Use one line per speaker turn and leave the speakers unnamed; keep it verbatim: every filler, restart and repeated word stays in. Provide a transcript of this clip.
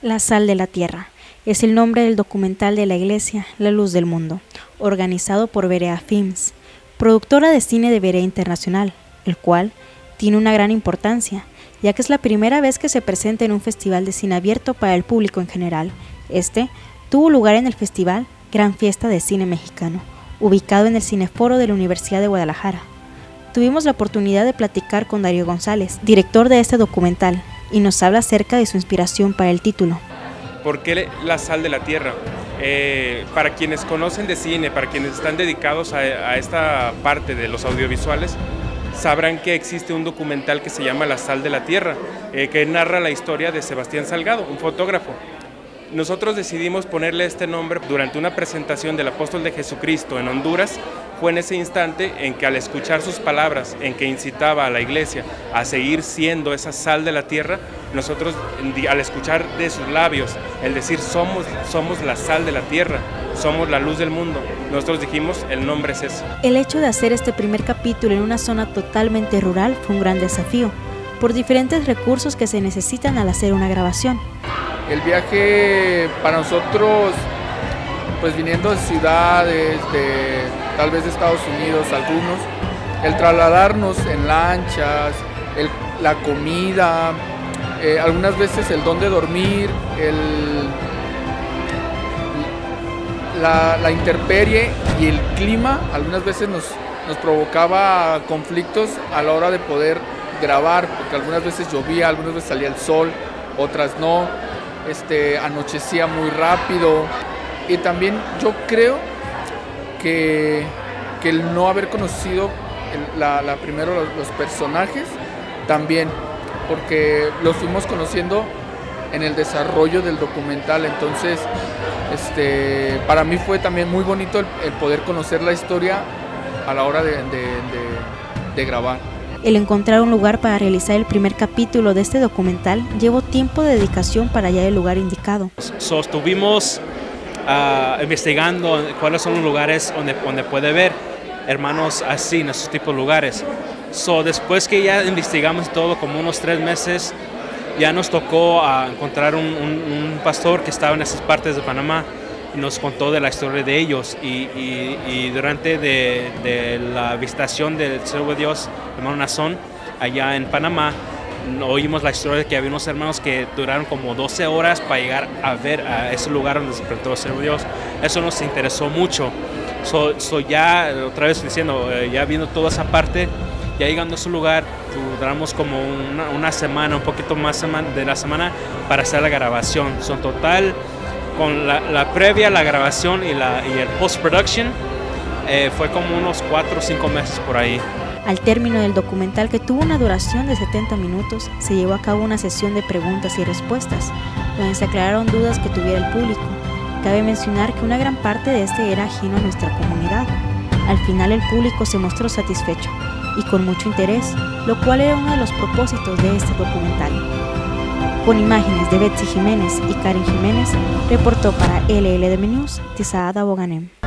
La sal de la tierra es el nombre del documental de la iglesia La Luz del Mundo, organizado por Berea Films, productora de cine de Berea Internacional, el cual tiene una gran importancia, ya que es la primera vez que se presenta en un festival de cine abierto para el público en general. Este tuvo lugar en el festival Gran Fiesta de Cine Mexicano, ubicado en el Cineforo de la Universidad de Guadalajara. Tuvimos la oportunidad de platicar con Darío González, director de este documental, y nos habla acerca de su inspiración para el título.
¿Por qué la sal de la tierra? Eh, para quienes conocen de cine, para quienes están dedicados a, a esta parte de los audiovisuales, sabrán que existe un documental que se llama La Sal de la Tierra, eh, que narra la historia de Sebastián Salgado, un fotógrafo. Nosotros decidimos ponerle este nombre durante una presentación del Apóstol de Jesucristo en Honduras. Fue en ese instante en que, al escuchar sus palabras, en que incitaba a la iglesia a seguir siendo esa sal de la tierra, nosotros, al escuchar de sus labios el decir somos, somos la sal de la tierra, somos la luz del mundo, nosotros dijimos el nombre es ese.
El hecho de hacer este primer capítulo en una zona totalmente rural fue un gran desafío, por diferentes recursos que se necesitan al hacer una grabación.
El viaje para nosotros, pues viniendo de ciudades, de, tal vez de Estados Unidos algunos, el trasladarnos en lanchas, el, la comida, eh, algunas veces el dónde dormir, el, la, la intemperie y el clima, algunas veces nos, nos provocaba conflictos a la hora de poder grabar, porque algunas veces llovía, algunas veces salía el sol, otras no, este, anochecía muy rápido. Y también yo creo que, que el no haber conocido el, la, la primero los, los personajes también, porque los fuimos conociendo en el desarrollo del documental. Entonces este, para mí fue también muy bonito el, el poder conocer la historia a la hora de, de, de, de grabar.
El encontrar un lugar para realizar el primer capítulo de este documental llevó tiempo de dedicación para hallar el lugar indicado.
So, estuvimos Uh, investigando cuáles son los lugares donde, donde puede ver hermanos así, en esos tipos de lugares. So, después que ya investigamos todo, como unos tres meses, ya nos tocó uh, encontrar un, un, un pastor que estaba en esas partes de Panamá y nos contó de la historia de ellos. Y, y, y durante de, de la visitación del siervo de Dios, hermano Nazón, allá en Panamá, oímos la historia de que había unos hermanos que duraron como doce horas para llegar a ver a ese lugar donde se presentó el siervo de Dios. Eso nos interesó mucho. So, so ya, otra vez diciendo, eh, ya viendo toda esa parte, ya llegando a ese lugar, duramos como una, una semana, un poquito más de la semana para hacer la grabación. So, en total, con la, la previa, la grabación y, la, y el post-production, eh, fue como unos cuatro o cinco meses por ahí.
Al término del documental, que tuvo una duración de setenta minutos, se llevó a cabo una sesión de preguntas y respuestas, donde se aclararon dudas que tuviera el público. Cabe mencionar que una gran parte de este era ajeno a nuestra comunidad. Al final el público se mostró satisfecho y con mucho interés, lo cual era uno de los propósitos de este documental. Con imágenes de Betsy Jiménez y Karen Jiménez, reportó para L L D M News, Tisaada Boganem.